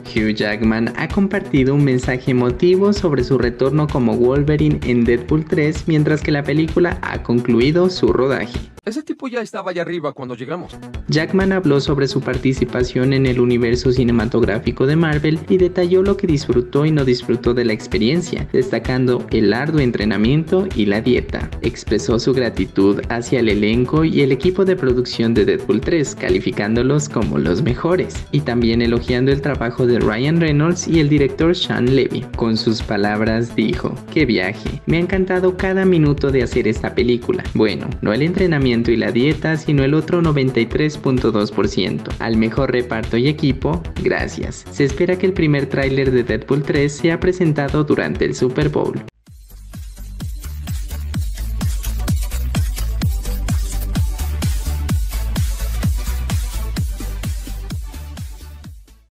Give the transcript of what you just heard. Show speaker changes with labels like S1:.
S1: Hugh Jackman ha compartido un mensaje emotivo sobre su retorno como Wolverine en Deadpool 3, mientras que la película ha concluido su rodaje.
S2: Ese tipo ya estaba allá arriba cuando llegamos.
S1: Jackman habló sobre su participación en el universo cinematográfico de Marvel y detalló lo que disfrutó y no disfrutó de la experiencia, destacando el arduo entrenamiento y la dieta. Expresó su gratitud hacia el elenco y el equipo de producción de Deadpool 3, calificándolos como los mejores, y también elogiando el trabajo de Ryan Reynolds y el director Sean Levy. Con sus palabras dijo: "Qué viaje, me ha encantado cada minuto de hacer esta película. Bueno, no el entrenamiento y la dieta, sino el otro 93.2%. Al mejor reparto y equipo, gracias. Se espera que el primer tráiler de Deadpool 3 sea presentado durante el Super Bowl".